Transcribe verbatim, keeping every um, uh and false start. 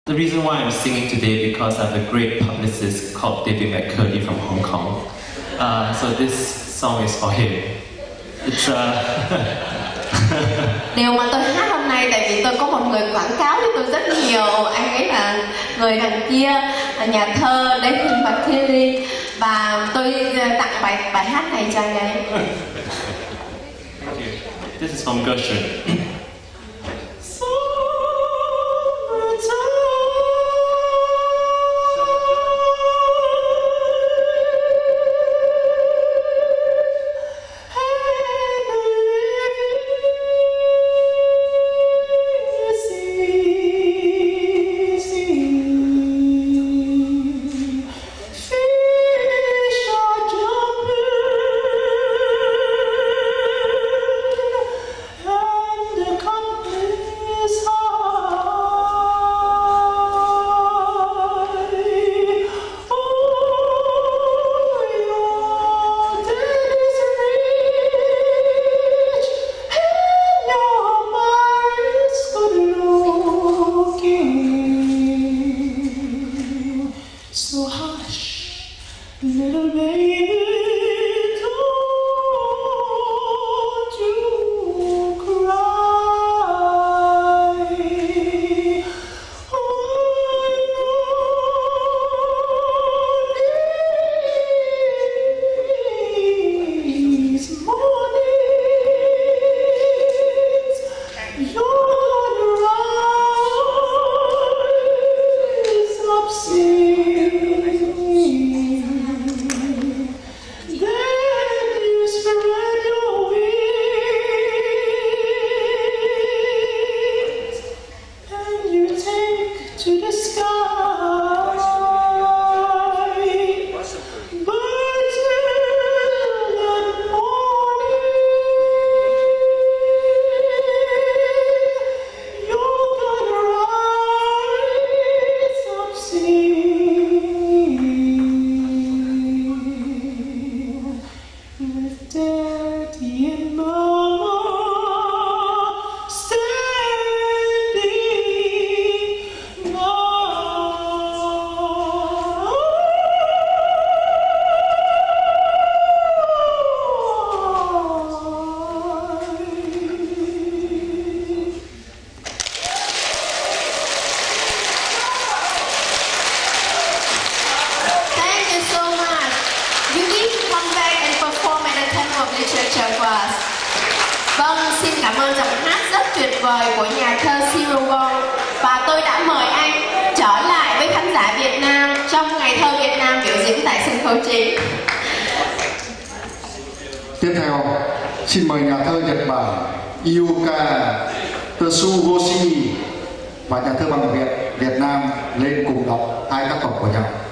The reason why I'm singing today because I have a great publicist called David McCurdy from Hong Kong. Uh, so this song is for him. It's uh... Điều mà tôi hát hôm nay tại vì tôi có một người quảng cáo cho tôi rất nhiều. Anh ấy là người đằng kia, là nhà thơ David McCurdy, và tôi tặng bài bài hát này cho anh ấy. This is from Gershwin. So hush, little baby, don't you cry. Oh, these mornings, you're gonna rise up, see. To the sky, but till that morning, you're gonna rise up, sing with Daddy and Mama standing. Vâng, xin cảm ơn giọng hát rất tuyệt vời của nhà thơ Cyril Wong. Và tôi đã mời anh trở lại với khán giả Việt Nam trong Ngày thơ Việt Nam biểu diễn tại sân khấu chính. Tiếp theo, xin mời nhà thơ Nhật Bản Yuka Tsugoshi và nhà thơ bằng Việt Việt Nam lên cùng đọc hai tác phẩm của nhau.